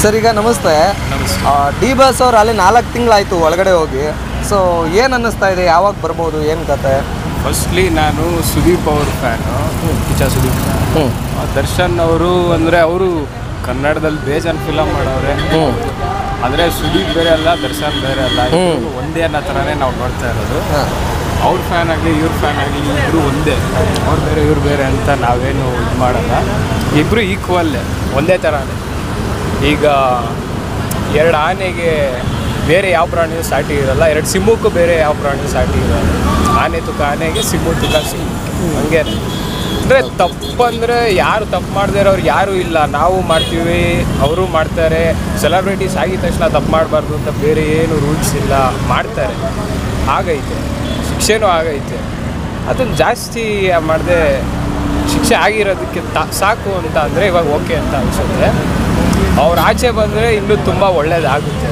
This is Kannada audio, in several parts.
ಸರ್ ಈಗ ನಮಸ್ತೆ. ಡಿ ಬಾಸ್ ಅವ್ರು ಅಲ್ಲಿ 4 ತಿಂಗಳಾಯಿತು ಒಳಗಡೆ ಹೋಗಿ. ಸೊ ಏನು ಅನ್ನಿಸ್ತಾ ಇದೆ, ಯಾವಾಗ ಬರ್ಬೋದು, ಏನು ಕತೆ? ಫಸ್ಟ್ಲಿ ನಾನು ಸುದೀಪ್ ಅವ್ರ ಫ್ಯಾನು, ಕಿಚ್ಚ ಸುದೀಪ್ ಫ್ಯಾನ್. ದರ್ಶನ್ ಅವರು ಅಂದರೆ ಅವರು ಕನ್ನಡದಲ್ಲಿ ಬೇಜಾನ್ ಫಿಲಮ್ ಮಾಡವ್ರೆ. ಅಂದರೆ ಸುದೀಪ್ ಬೇರೆ ಅಲ್ಲ, ದರ್ಶನ್ ಬೇರೆ ಅಲ್ಲ, ಒಂದೇ ಅನ್ನೋ ಥರನೇ ನಾವು ನೋಡ್ತಾ ಇರೋದು. ಅವ್ರ ಫ್ಯಾನ್ ಆಗಲಿ ಇವ್ರ ಫ್ಯಾನ್ ಆಗಲಿ ಇಬ್ಬರು ಒಂದೇ, ಅವ್ರು ಬೇರೆ ಇವ್ರು ಬೇರೆ ಅಂತ ನಾವೇನು ಇದು ಮಾಡಲ್ಲ. ಇಬ್ಬರು ಈಕ್ವಲ್ಲೇ, ಒಂದೇ ಥರನೇ. ಈಗ 2 ಆನೆಗೆ ಬೇರೆ ಯಾವ ಪ್ರಾಣಿಯೂ ಸಾಟಿ ಇರಲ್ಲ, 2 ಸಿಂಹಕ್ಕೂ ಬೇರೆ ಯಾವ ಪ್ರಾಣಿಯೂ ಸಾಟಿ ಇರಲ್ಲ. ಆನೆ ತುಕ ಆನೆಗೆ, ಸಿಂಹ ತುಕ ಸಿಂಹ, ಹಂಗೆ. ಅಂದರೆ ತಪ್ಪಂದರೆ ಯಾರು ತಪ್ಪು ಮಾಡದೇ ಇರೋರು ಯಾರೂ ಇಲ್ಲ. ನಾವು ಮಾಡ್ತೀವಿ, ಅವರು ಮಾಡ್ತಾರೆ. ಸೆಲೆಬ್ರಿಟೀಸ್ ಆಗಿದ ತಕ್ಷಣ ತಪ್ಪು ಮಾಡಬಾರ್ದು ಅಂತ ಬೇರೆ ಏನು ರೂಲ್ಸ್ ಇಲ್ಲ, ಮಾಡ್ತಾರೆ. ಆಗೈತೆ, ಶಿಕ್ಷೆನೂ ಆಗೈತೆ. ಅದನ್ನು ಜಾಸ್ತಿ ಮಾಡದೆ ಶಿಕ್ಷೆ ಆಗಿರೋದಕ್ಕೆ ಸಾಕು ಅಂತ ಅಂದರೆ ಇವಾಗ ಓಕೆ ಅಂತ ಅನಿಸುತ್ತೆ. ಅವ್ರು ಆಚೆ ಬಂದರೆ ಇನ್ನೂ ತುಂಬ ಒಳ್ಳೆಯದಾಗುತ್ತೆ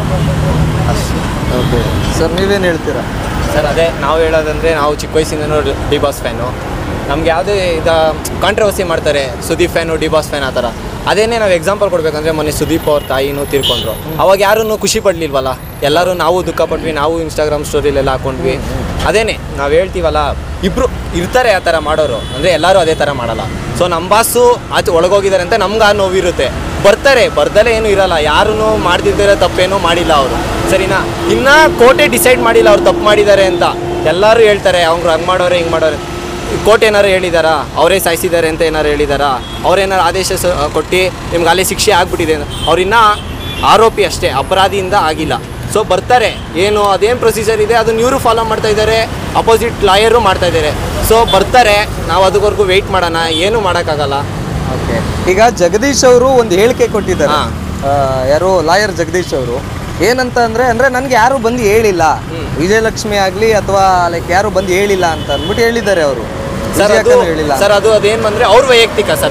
ಅಷ್ಟೇ. ಓಕೆ ಸರ್, ನೀವೇನು ಹೇಳ್ತೀರಾ? ಸರ್ ಅದೇ ನಾವು ಹೇಳೋದಂದರೆ, ನಾವು ಚಿಕ್ಕ ವಯಸ್ಸಿಂದನೂ ಡಿ ಬಾಸ್ ಫ್ಯಾನು. ನಮ್ಗೆ ಯಾವುದೇ ಕಾಂಟ್ರವರ್ಸಿ ಮಾಡ್ತಾರೆ, Sudeep fan D boss fan ಆ ಥರ. ಅದೇನೇ ನಾವು ಎಕ್ಸಾಂಪಲ್ ಕೊಡಬೇಕಂದ್ರೆ, ಮೊನ್ನೆ ಸುದೀಪ್ ಅವ್ರ ತಾಯಿನೂ ತೀರ್ಕೊಂಡ್ರು. ಅವಾಗ ಯಾರೂ ಖುಷಿ ಪಡಲಿಲ್ವಲ್ಲ, ಎಲ್ಲರೂ ನಾವು ದುಃಖ ಪಟ್ವಿ, ನಾವು ಇನ್ಸ್ಟಾಗ್ರಾಮ್ ಸ್ಟೋರಿಲೆಲ್ಲ ಹಾಕ್ಕೊಂಡ್ವಿ. ಅದೇನೇ ನಾವು ಹೇಳ್ತೀವಲ್ಲ, ಇಬ್ಬರು ಇರ್ತಾರೆ ಆ ಥರ ಮಾಡೋರು, ಅಂದರೆ ಎಲ್ಲರೂ ಅದೇ ಥರ ಮಾಡಲ್ಲ. ಸೊ ನಮ್ಮ ಬಾಸು ಆಚೆ ಒಳಗೋಗಿದ್ದಾರೆ ಅಂತ ನಮ್ಗೆ ಆ ನೋವಿರುತ್ತೆ. ಬರ್ತಾರೆ, ಬರ್ದಲೇ ಏನೂ ಇರಲ್ಲ. ಯಾರೂ ಮಾಡ್ದಿದ್ದರೆ ತಪ್ಪೇನೂ ಮಾಡಿಲ್ಲ ಅವರು, ಸರಿನಾ? ಇನ್ನೂ ಕೋರ್ಟೇ ಡಿಸೈಡ್ ಮಾಡಿಲ್ಲ ಅವ್ರು ತಪ್ಪು ಮಾಡಿದ್ದಾರೆ ಅಂತ. ಎಲ್ಲರೂ ಹೇಳ್ತಾರೆ ಅವ್ರು ಹಂಗೆ ಮಾಡೋರೆ ಹಿಂಗೆ ಮಾಡೋರೆ. ಕೋರ್ಟ್ ಏನಾರು ಹೇಳಿದಾರಾ, ಅವರೇ ಸಾಯಿಸಿದ್ದಾರೆ ಅಂತ ಏನಾರು ಹೇಳಿದಾರಾ, ಅವ್ರೇನಾರು ಆದೇಶ ಕೊಟ್ಟು ನಿಮ್ಗೆ ಅಲ್ಲೇ ಶಿಕ್ಷೆ ಆಗ್ಬಿಟ್ಟಿದೆ ಅಂತ? ಅವ್ರಿನ್ನೂ ಆರೋಪಿ ಅಷ್ಟೇ, ಅಪರಾಧಿಯಿಂದ ಆಗಿಲ್ಲ. ಸೊ ಬರ್ತಾರೆ, ಏನು ಅದೇನು ಪ್ರೊಸೀಜರ್ ಇದೆ ಅದನ್ನು ಇವರು ಫಾಲೋ ಮಾಡ್ತಾ ಇದ್ದಾರೆ, ಅಪೋಸಿಟ್ ಲಾಯರು ಮಾಡ್ತಾ ಇದ್ದಾರೆ. ಸೊ ಬರ್ತಾರೆ, ನಾವು ಅದಕ್ವರೆಗೂ ವೆಯ್ಟ್ ಮಾಡೋಣ, ಏನೂ ಮಾಡೋಕ್ಕಾಗಲ್ಲ. ಓಕೆ, ಈಗ ಜಗದೀಶ್ ಅವರು ಒಂದು ಹೇಳಿಕೆ ಕೊಟ್ಟಿದ್ದಾರೆ. ಯಾರು ಲಾಯರ್ ಜಗದೀಶ್ ಅವರು ಏನಂತ ಅಂದರೆ ನನಗೆ ಯಾರು ಬಂದು ಹೇಳಿಲ್ಲ, ವಿಜಯಲಕ್ಷ್ಮಿ ಆಗಲಿ ಅಥವಾ ಲೈಕ್ ಯಾರು ಬಂದು ಹೇಳಿಲ್ಲ ಅಂತ ಅಂದ್ಬಿಟ್ಟು ಹೇಳಿದ್ದಾರೆ ಅವರು. ಹೇಳಿಲ್ಲ ಸರ್, ಅದೇನು ಬಂದರೆ ಅವ್ರ ವೈಯಕ್ತಿಕ ಸರ್.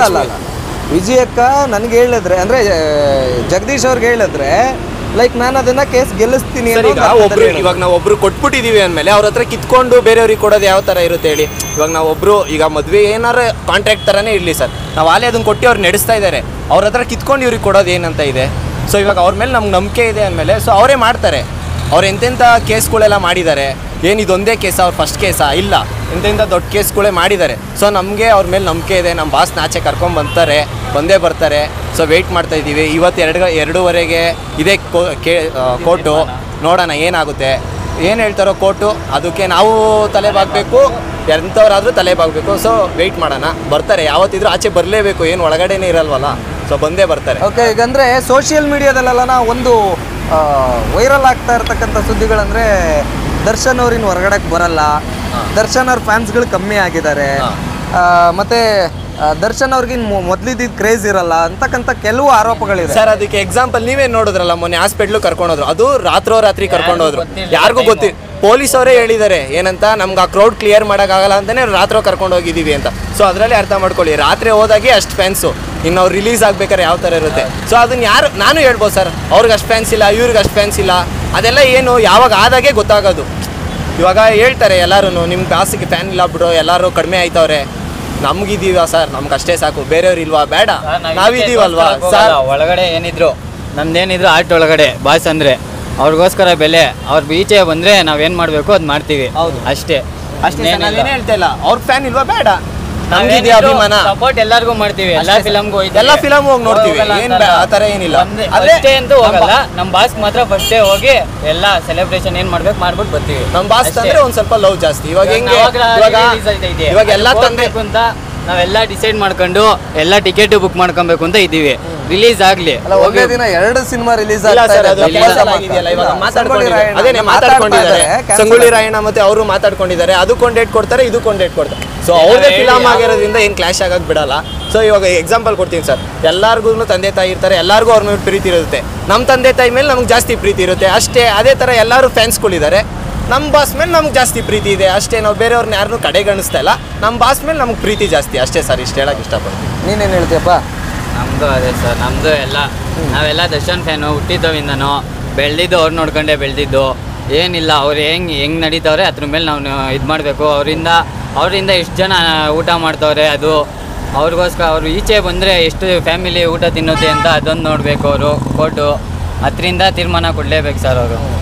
ವಿಜಯಕ್ಕ ನನಗೆ ಹೇಳಿದ್ರೆ, ಅಂದರೆ ಜಗದೀಶ್ ಅವ್ರಿಗೆ ಹೇಳಿದ್ರೆ ಲೈಕ್ ನಾನು ಅದನ್ನ ಕೇಸ್ ಗೆಲ್ಲಿಸ್ತೀನಿ. ಇವಾಗ ನಾವು ಒಬ್ರು ಕೊಟ್ಬಿಟ್ಟಿದೀವಿ ಅಂದಮೇಲೆ ಅವ್ರ ಹತ್ರ ಕಿತ್ಕೊಂಡು ಬೇರೆಯವ್ರಿಗೆ ಕೊಡೋದು ಯಾವ ಥರ ಇರುತ್ತೆ ಹೇಳಿ? ಇವಾಗ ನಾವು ಒಬ್ರು ಈಗ ಮದುವೆ ಏನಾರು ಕಾಂಟ್ರಾಕ್ಟ್ ಥರನೇ ಇರಲಿ ಸರ್, ನಾವು ಆಲೇ ಅದನ್ನು ಕೊಟ್ಟು ಅವ್ರು ನಡೆಸ್ತಾ ಇದ್ದಾರೆ. ಅವ್ರ ಹತ್ರ ಕಿತ್ಕೊಂಡು ಇವ್ರಿಗೆ ಕೊಡೋದು ಏನಂತ ಇದೆ? ಸೊ ಇವಾಗ ಅವ್ರ ಮೇಲೆ ನಮ್ಗೆ ನಂಬಿಕೆ ಇದೆ ಅಂದಮೇಲೆ ಸೊ ಅವರೇ ಮಾಡ್ತಾರೆ. ಅವ್ರು ಎಂತೆಂಥ ಕೇಸ್ಗಳೆಲ್ಲ ಮಾಡಿದ್ದಾರೆ. ಏನು ಇದೊಂದೇ ಕೇಸ ಅವ್ರು ಫಸ್ಟ್ ಕೇಸಾ? ಇಲ್ಲ, ಎಂತೆಂಥ ದೊಡ್ಡ ಕೇಸ್ಗಳೇ ಮಾಡಿದ್ದಾರೆ. ಸೊ ನಮಗೆ ಅವ್ರ ಮೇಲೆ ನಂಬಿಕೆ ಇದೆ. ನಮ್ಮ ಬಾಸ್ನ ಆಚೆ ಕರ್ಕೊಂಡ್ಬರ್ತಾರೆ, ಬಂದೇ ಬರ್ತಾರೆ. ಸೊ ವೆಯ್ಟ್ ಮಾಡ್ತಾ ಇದ್ದೀವಿ. ಇವತ್ತು 2:30ಗೆ ಇದೇ ಕೋರ್ಟು, ನೋಡೋಣ ಏನಾಗುತ್ತೆ, ಏನು ಹೇಳ್ತಾರೋ ಕೋರ್ಟು. ಅದಕ್ಕೆ ನಾವು ತಲೆ ಬಾಗಬೇಕು, ಎಂಥವ್ರಾದರೂ ತಲೆ ಬಾಗಬೇಕು. ಸೊ ವೆಯ್ಟ್ ಮಾಡೋಣ, ಬರ್ತಾರೆ. ಯಾವತ್ತಿದ್ರೂ ಆಚೆ ಬರಲೇಬೇಕು, ಏನು ಒಳಗಡೆನೇ ಇರಲ್ವಲ್ಲ. ಸೊ ಬಂದೇ ಬರ್ತಾರೆ. ಓಕೆ, ಈಗಂದರೆ ಸೋಷಿಯಲ್ ಮೀಡಿಯಾದಲ್ಲೆಲ್ಲ ಒಂದು ವೈರಲ್ ಆಗ್ತಾ ಇರ್ತಕ್ಕಂಥ ಸುದ್ದಿಗಳಂದರೆ ದರ್ಶನ್ ಅವ್ರಿನ ಹೊರಗಡೆಗೆ ಬರಲ್ಲ, ದರ್ಶನ್ ಅವ್ರ ಫ್ಯಾನ್ಸ್ಗಳು ಕಮ್ಮಿ ಆಗಿದ್ದಾರೆ, ಮತ್ತು ದರ್ಶನ್ ಅವ್ರಿಗೆ ಮೊದಲಿದ್ದ ಕ್ರೇಜ್ ಇರಲ್ಲ ಅಂತಕ್ಕಂಥ ಕೆಲವು ಆರೋಪಗಳಿದೆ ಸರ್. ಅದಕ್ಕೆ ಎಕ್ಸಾಂಪಲ್ ನೀವೇ ನೋಡಿದ್ರಲ್ಲ, ಮೊನ್ನೆ ಹಾಸ್ಪಿಟ್ಲು ಕರ್ಕೊಂಡೋದ್ರು, ಅದು ರಾತ್ರಿ ಕರ್ಕೊಂಡೋದ್ರು. ಯಾರಿಗೂ ಗೊತ್ತಿಲ್ಲ, ಪೊಲೀಸ್ ಅವರೇ ಹೇಳಿದ್ದಾರೆ ಏನಂತ, ನಮ್ಗೆ ಆ ಕ್ರೌಡ್ ಕ್ಲಿಯರ್ ಮಾಡೋಕ್ಕಾಗಲ್ಲ ಅಂತಲೇ ರಾತ್ರಿ ಕರ್ಕೊಂಡು ಹೋಗಿದ್ದೀವಿ ಅಂತ. ಸೊ ಅದರಲ್ಲಿ ಅರ್ಥ ಮಾಡ್ಕೊಳ್ಳಿ, ರಾತ್ರಿ ಹೋದಾಗೆ ಅಷ್ಟು ಫ್ಯಾನ್ಸು. ಇನ್ನು ಅವ್ರು ರಿಲೀಸ್ ಆಗ್ಬೇಕಾದ್ರೆ ಯಾವ ಥರ ಇರುತ್ತೆ. ಸೊ ಅದನ್ನು ಯಾರು ನಾನು ಹೇಳ್ಬೋದು ಸರ್, ಅವ್ರಿಗೆ ಅಷ್ಟು ಫ್ಯಾನ್ಸ್ ಇಲ್ಲ, ಇವ್ರಿಗೆ ಅಷ್ಟು ಫ್ಯಾನ್ಸ್ ಇಲ್ಲ, ಅದೆಲ್ಲ ಏನು ಯಾವಾಗ ಆದಾಗೆ ಗೊತ್ತಾಗೋದು. ಇವಾಗ ಹೇಳ್ತಾರೆ ಎಲ್ಲರೂ, ನಿಮ್ಮ ಬಾಸಿಗೆ ಫ್ಯಾನ್ ಇಲ್ಲ ಬಿಡು, ಎಲ್ಲರೂ ಕಡಿಮೆ ಆಯ್ತವ್ರೆ, ನಮ್ಗಿದೀವ ಸರ್, ನಮ್ಗೆ ಅಷ್ಟೇ ಸಾಕು, ಬೇರೆಯವ್ರು ಇಲ್ವಾ? ಬೇಡ, ನಾವಿದ್ದೀವಲ್ವಾ ಸರ್. ಒಳಗಡೆ ಏನಿದ್ರು ನಮ್ದೇನಿದ್ರು ಆರ್ಟ್ ಒಳಗಡೆ ಬಾಸ್ ಅಂದರೆ ಅವ್ರಿಗೋಸ್ಕರ ಬೆಲೆ. ಅವ್ರು ಈಚೆ ಬಂದರೆ ನಾವೇನು ಮಾಡಬೇಕು ಅದು ಮಾಡ್ತೀವಿ. ಹೌದು, ಅಷ್ಟೇ ಅಷ್ಟೇ. ನಾವೇನೇ ಹೇಳ್ತಾ ಇಲ್ಲ, ಅವ್ರ ಫ್ಯಾನ್ ಇಲ್ವಾ? ಬೇಡ, ನಮ್ಗಿದೆ ಅಭಿಮಾನ, ಸಪೋರ್ಟ್ ಎಲ್ಲರಿಗೂ ಮಾಡ್ತೀವಿ. ಎಲ್ಲ ಫಿಲಮ್ಗೂ ಎಲ್ಲ ಫಿಲಮ್ ಹೋಗಿ ನೋಡ್ತೀವಿ, ಆ ಥರ ಏನಿಲ್ಲ. ಅಷ್ಟೇ ಅಂತೂ ಹೋಗಲ್ಲ. ನಮ್ಮ ಬಾಸ್ ಮಾತ್ರ ಫಸ್ಟೇ ಹೋಗಿ ಎಲ್ಲ ಸೆಲೆಬ್ರೇಷನ್ ಏನು ಮಾಡ್ಬೇಕು ಮಾಡ್ಬಿಟ್ಟು ಬರ್ತೀವಿ. ನಮ್ಮ ಬಾಸ್ ಅಂದ್ರೆ ಒಂದು ಸ್ವಲ್ಪ ಲವ್ ಜಾಸ್ತಿ. ಇವಾಗ ಹೆಂಗೆ ಇವಾಗ ಎಲ್ಲ ತಂದ್ಬೇಕು ಅಂತ ನಾವೆಲ್ಲ ಡಿಸೈಡ್ ಮಾಡ್ಕೊಂಡು ಎಲ್ಲ ಟಿಕೆಟ್ ಬುಕ್ ಮಾಡ್ಕೊಬೇಕು ಅಂತ ಇದ್ದೀವಿ. ರಿಲೀಸ್ ಆಗ್ಲಿ, ಒಂದೇ ದಿನ 2 ಸಿನಿಮಾ ರಿಲೀಸ್ ಮಾತಾಡ್ಕೊಂಡಿದ್ದಾರೆ. ಸಂಗೊಳ್ಳಿ ರಾಯಣ್ಣ ಮತ್ತೆ ಅವರು ಮಾತಾಡ್ಕೊಂಡಿದ್ದಾರೆ, ಅದಕ್ಕೊಂದು ಡೇಟ್ ಕೊಡ್ತಾರೆ, ಇದಕ್ಕೊಂದು ಡೇಟ್ ಕೊಡ್ತಾರೆ. ಸೊ ಅವ್ರದೇ ಫಿಲಮ್ ಆಗಿರೋದ್ರಿಂದ ಏನು ಕ್ಲಾಶ್ ಆಗಕ್ಕೆ ಬಿಡಲ್ಲ. ಸೊ ಇವಾಗ ಎಕ್ಸಾಂಪಲ್ ಕೊಡ್ತೀನಿ ಸರ್, ಎಲ್ಲರಿಗೂ ತಂದೆ ತಾಯಿ ಇರ್ತಾರೆ, ಎಲ್ಲರಿಗೂ ಅವ್ರ ಮೇಲೆ ಪ್ರೀತಿ ಇರುತ್ತೆ. ನಮ್ಮ ತಂದೆ ತಾಯಿ ಮೇಲೆ ನಮ್ಗೆ ಜಾಸ್ತಿ ಪ್ರೀತಿ ಇರುತ್ತೆ ಅಷ್ಟೇ. ಅದೇ ಥರ ಎಲ್ಲರೂ ಫ್ಯಾನ್ಸ್ಗಳಿದ್ದಾರೆ. ನಮ್ಮ ಬಾಸ್ ಮೇಲೆ ನಮ್ಗೆ ಜಾಸ್ತಿ ಪ್ರೀತಿ ಇದೆ ಅಷ್ಟೇ. ನಾವು ಬೇರೆಯವ್ರನ್ನ ಯಾರನ್ನೂ ಕಡೆಗಣಿಸ್ತಾ ಇಲ್ಲ, ನಮ್ಮ ಬಾಸ್ ಮೇಲೆ ನಮ್ಗೆ ಪ್ರೀತಿ ಜಾಸ್ತಿ ಅಷ್ಟೇ ಸರ್. ಇಷ್ಟು ಹೇಳಕ್ಕೆ ಇಷ್ಟಪಡ್ತೀನಿ. ನೀನೇನು ಹೇಳ್ತೀಯಪ್ಪ? ನಮ್ಮದು ಅದೇ ಸರ್, ನಮ್ಮದು ನಾವೆಲ್ಲ ದರ್ಶನ್ ಫ್ಯಾನು, ಹುಟ್ಟಿದ್ದವಿಂದನೂ ಬೆಳೆದಿದ್ದು ಅವ್ರು ನೋಡ್ಕೊಂಡೇ ಬೆಳೆದಿದ್ದು. ಏನಿಲ್ಲ, ಅವ್ರು ಹೆಂಗೆ ನಡೀತವ್ರೆ ಅದ್ರ ಮೇಲೆ ನಾವು ಇದು ಮಾಡಬೇಕು. ಅವರಿಂದ ಎಷ್ಟು ಜನ ಊಟ ಮಾಡ್ತವ್ರೆ, ಅದು ಅವ್ರಿಗೋಸ್ಕರ ಅವರು ಈಚೆ ಬಂದರೆ ಎಷ್ಟು ಫ್ಯಾಮಿಲಿ ಊಟ ತಿನ್ನುತ್ತೆ ಅಂತ ಅದೊಂದು ನೋಡಬೇಕು ಅವರು ಕೋರ್ಟು. ಅದರಿಂದ ತೀರ್ಮಾನ ಕೊಡಲೇಬೇಕು ಸರ್ ಅವರು.